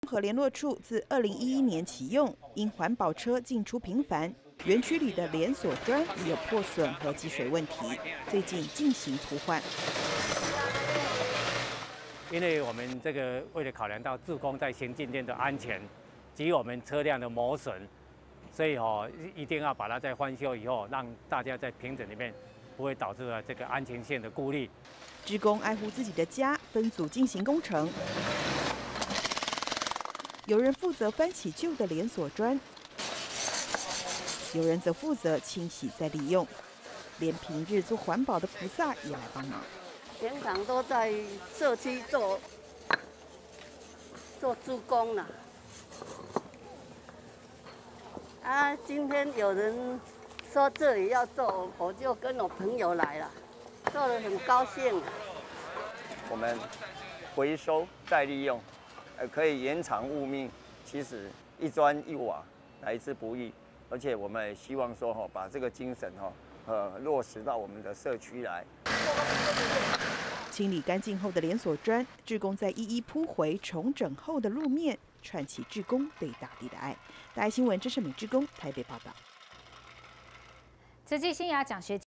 和联络处自2011年启用，因环保车进出频繁，园区里的连锁砖也有破损和积水问题，最近进行铺换。 因为我们这个为了考量到志工在行进间的安全及我们车辆的磨损，所以一定要把它在翻修以后，让大家在平整里面不会导致了这个安全性的顾虑。 志工爱护自己的家，分组进行工程。有人负责翻起旧的连锁砖，有人则负责清洗再利用，连平日做环保的菩萨也来帮忙。 平常都在社区做志工啦。今天有人说这里要做，我就跟我朋友来了，做得很高兴。 我们回收再利用，可以延长物命。其实一砖一瓦来之不易，而且我们也希望说把这个精神落实到我们的社区来。 清理干净后的连锁砖，志工再一一铺回重整后的路面，串起志工对大地的爱。大爱新闻，这是美志工台北报道。 慈济新雅奖学